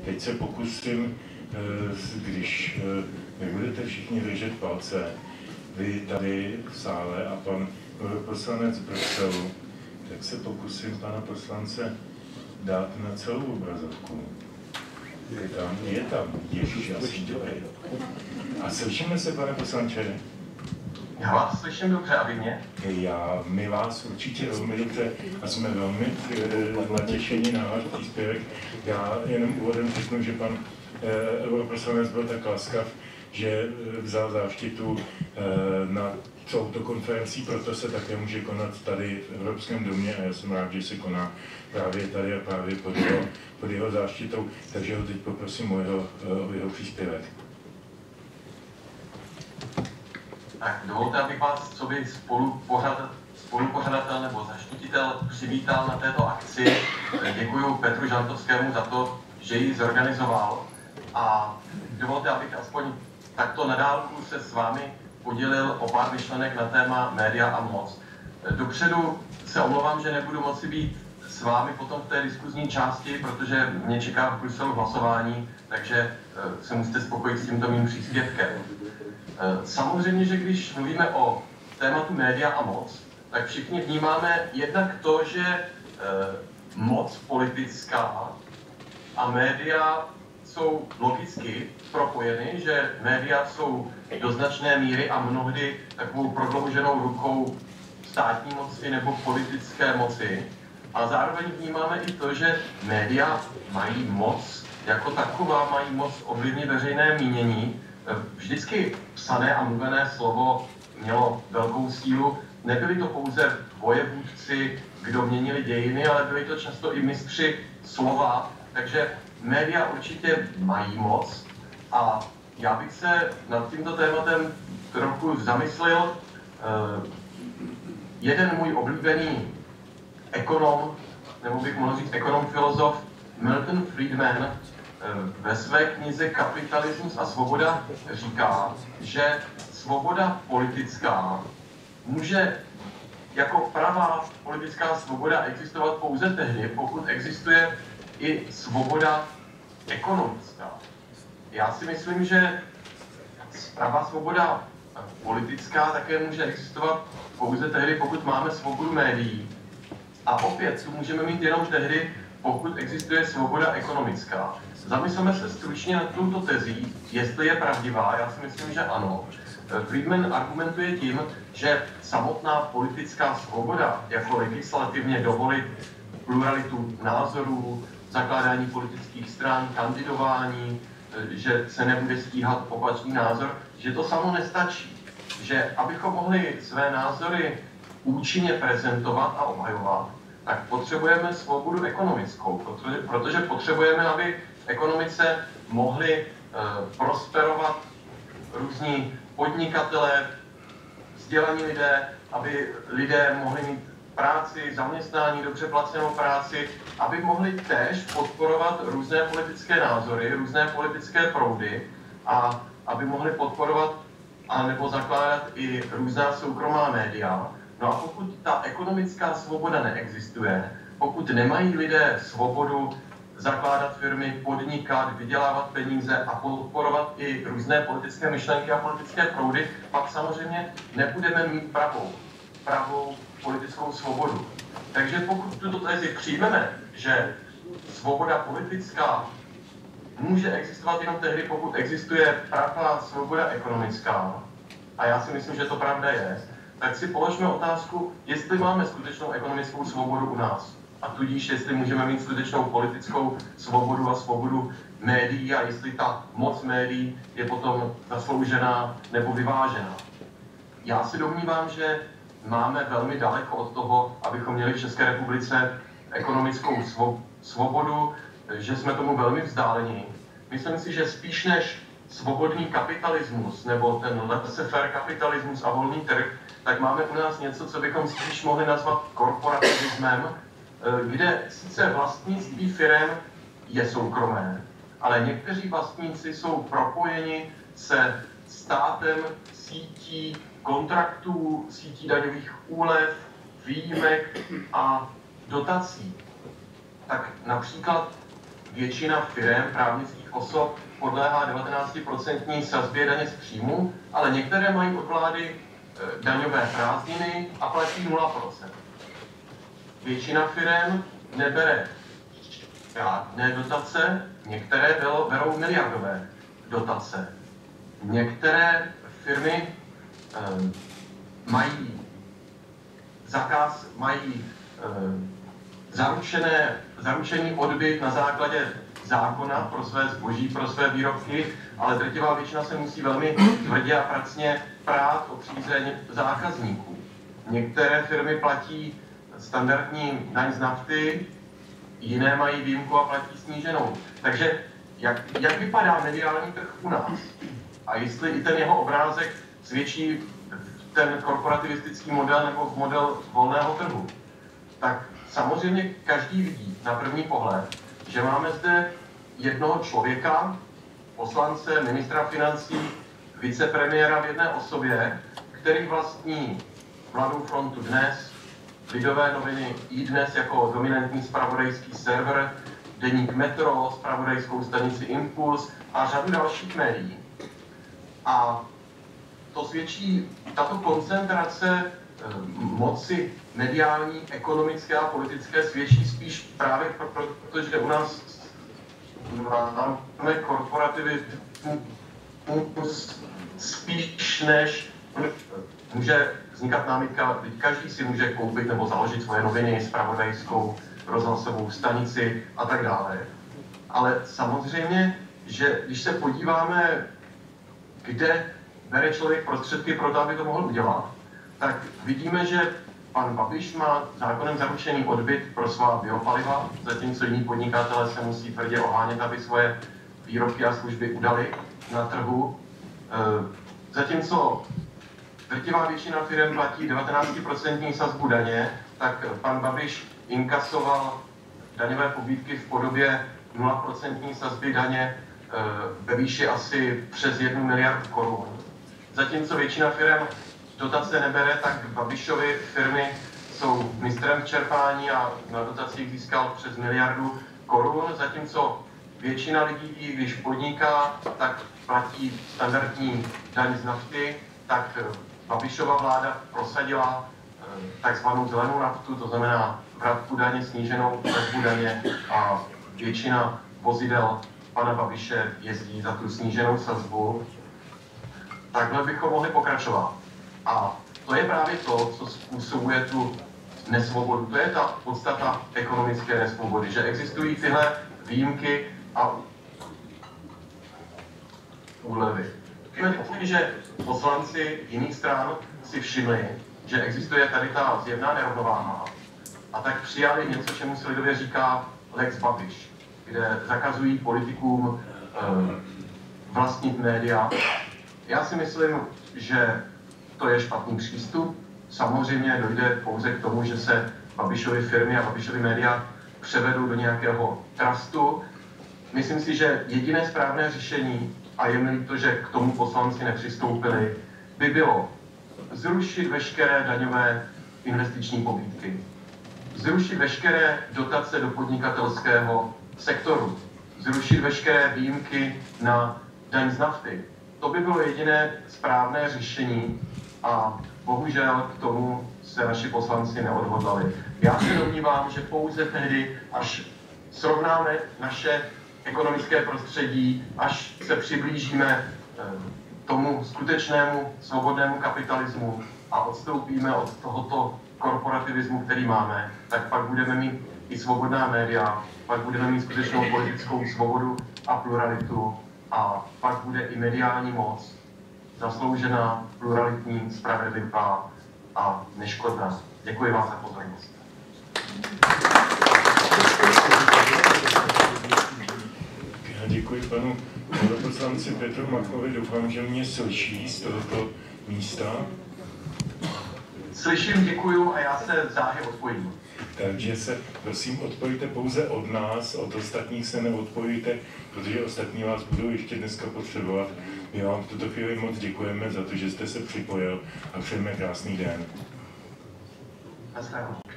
teď se pokusím, když nebudete všichni držet palce, vy tady v sále a pan poslanec z Bruselu, tak se pokusím pana poslance dát na celou obrazovku. Je tam, Ježíš, já jsem dobrý. A slyšíme se, pane poslanče? Já vás slyším dobře, a vy mě? My vás určitě velmi dobře a jsme velmi natěšení na váš příspěvek. Já jenom úvodem řeknu, že pan europoslanec byl tak laskav, že vzal záštitu na touto konferencí, proto se také může konat tady v Evropském domě a já jsem rád, že se koná právě tady a právě pod jeho záštitou, takže ho teď poprosím o jeho příspěvek. Tak dovolte, abych vás, co by spolupořadatel nebo zaštititel přivítal na této akci. Děkuji Petru Žantovskému za to, že ji zorganizoval a dovolte, abych aspoň takto na dálku se s vámi podělil o pár myšlenek na téma média a moc. Dopředu se omlouvám, že nebudu moci být s vámi potom v té diskuzní části, protože mě čeká v Bruselu hlasování, takže se musíte spokojit s tímto mým příspěvkem. Samozřejmě, že když mluvíme o tématu média a moc, tak všichni vnímáme jednak to, že moc politická a média jsou logicky propojeny, že média jsou do značné míry a mnohdy takovou prodlouženou rukou státní moci nebo politické moci. A zároveň vnímáme i to, že média mají moc jako taková, mají moc ovlivnit veřejné mínění. Vždycky psané a mluvené slovo mělo velkou sílu. Nebyli to pouze vojevůdci, kdo měnili dějiny, ale byli to často i mistři slova. Takže média určitě mají moc a já bych se nad tímto tématem trochu zamyslel. Jeden můj oblíbený ekonom, nebo bych mohl říct ekonom-filozof, Milton Friedman, ve své knize Kapitalismus a svoboda říká, že svoboda politická může jako pravá politická svoboda existovat pouze tehdy, pokud existuje i svoboda ekonomická. Já si myslím, že pravá svoboda politická také může existovat pouze tehdy, pokud máme svobodu médií. A opět tu můžeme mít jenom tehdy, pokud existuje svoboda ekonomická. Zamysleme se stručně nad touto tezí, jestli je pravdivá. Já si myslím, že ano. Friedman argumentuje tím, že samotná politická svoboda, jako legislativně dovolit pluralitu názorů, zakládání politických stran, kandidování, že se nebude stíhat opačný názor, že to samo nestačí. Že abychom mohli své názory účinně prezentovat a obhajovat, tak potřebujeme svobodu ekonomickou, protože potřebujeme, aby ekonomice mohli prosperovat různí podnikatelé, vzdělaní lidé, aby lidé mohli mít práci, zaměstnání, dobře placenou práci, aby mohli též podporovat různé politické názory, různé politické proudy a aby mohli podporovat anebo zakládat i různá soukromá média. No a pokud ta ekonomická svoboda neexistuje, pokud nemají lidé svobodu zakládat firmy, podnikat, vydělávat peníze a podporovat i různé politické myšlenky a politické proudy, pak samozřejmě nebudeme mít pravou politickou svobodu. Takže pokud tuto tezi přijmeme, že svoboda politická může existovat jenom tehdy, pokud existuje pravá svoboda ekonomická, a já si myslím, že to pravda je, tak si položme otázku, jestli máme skutečnou ekonomickou svobodu u nás. A tudíž, jestli můžeme mít skutečnou politickou svobodu a svobodu médií a jestli ta moc médií je potom zasloužená nebo vyvážená. Já si domnívám, že máme velmi daleko od toho, abychom měli v České republice ekonomickou svobodu, že jsme tomu velmi vzdáleni. Myslím si, že spíš než svobodný kapitalismus nebo ten laissez-faire kapitalismus a volný trh, tak máme u nás něco, co bychom spíš mohli nazvat korporativismem, kde sice vlastnictví firem je soukromé, ale někteří vlastníci jsou propojeni se státem, sítí kontraktů, sítí daňových úlev, výjimek a dotací. Tak například většina firem, právnických osob podléhá 19% sazbě daně z příjmu, ale některé mají od vlády daňové prázdniny a platí 0%. Většina firem nebere žádné dotace, některé berou miliardové dotace. Některé firmy mají zaručený odbyt na základě zákona pro své zboží, pro své výrobky, ale drtivá většina se musí velmi tvrdě a pracně prát o přízeň zákazníků. Některé firmy platí standardní daň z nafty, jiné mají výjimku a platí sníženou. Takže jak vypadá mediální trh u nás? A jestli i ten jeho obrázek svědčí ten korporativistický model nebo model volného trhu, tak samozřejmě každý vidí na první pohled, že máme zde jednoho člověka, poslance, ministra financí, vicepremiéra v jedné osobě, který vlastní Mladou frontu Dnes, Lidové noviny iDnes jako dominantní zpravodajský server, deník Metro, zpravodajskou stanici Impuls a řadu dalších médií. A to svědčí, tato koncentrace moci mediální, ekonomické a politické svědčí spíš právě protože u nás máme korporativismus spíš než může vznikat námitka, každý si může koupit nebo založit svoje noviny, zpravodajskou, rozhlasovou stanici a tak dále. Ale samozřejmě, že když se podíváme, kde bere člověk prostředky pro to, aby to mohl udělat, tak vidíme, že pan Babiš má zákonem zaručený odbyt pro svá biopaliva, zatímco jiní podnikatelé se musí tvrdě ohánět, aby svoje výrobky a služby udali na trhu. Zatímco drtivá většina firm platí 19% sazbu daně, tak pan Babiš inkasoval daňové pobídky v podobě 0% sazby daně ve výši asi přes 1 miliardu korun. Zatímco většina firm dotace nebere, tak Babišovy firmy jsou mistrem v čerpání a na dotacích získal přes 1 miliardu korun, zatímco většina lidí, když podniká, tak platí standardní daň z nafty, tak Babišova vláda prosadila takzvanou zelenou naftu, to znamená vratku daně, sníženou sazbu daně a většina vozidel pana Babiše jezdí za tu sníženou sazbu. Takhle bychom mohli pokračovat. A to je právě to, co způsobuje tu nesvobodu. To je ta podstata ekonomické nesvobody, že existují tyhle výjimky a úlevy. Že poslanci jiných stran si všimli, že existuje tady ta zjevná nerovnováha a tak přijali něco, čemu se lidově říká Lex Babiš, kde zakazují politikům vlastnit média. Já si myslím, že to je špatný přístup. Samozřejmě dojde pouze k tomu, že se Babišovy firmy a Babišovy média převedou do nějakého trustu. Myslím si, že jediné správné řešení, a je mi líto, že k tomu poslanci nepřistoupili, by bylo zrušit veškeré daňové investiční pobídky, zrušit veškeré dotace do podnikatelského sektoru, zrušit veškeré výjimky na daň z nafty. To by bylo jediné správné řešení a bohužel k tomu se naši poslanci neodhodlali. Já se domnívám, že pouze tehdy, až srovnáme naše ekonomické prostředí, až se přiblížíme tomu skutečnému svobodnému kapitalismu a odstoupíme od tohoto korporativismu, který máme, tak pak budeme mít i svobodná média, pak budeme mít skutečnou politickou svobodu a pluralitu a pak bude i mediální moc zasloužená, pluralitní, spravedlivá a neškodná. Děkuji vám za pozornost. Já děkuji panu poslanci Petru Machovi. Doufám, že mě slyší z tohoto místa. Slyším, děkuju a já se záhy odpojím. Takže se prosím odpojte pouze od nás, od ostatních se neodpojíte, protože ostatní vás budou ještě dneska potřebovat. My vám v tuto chvíli moc děkujeme za to, že jste se připojil a přejeme krásný den. Naschledanou.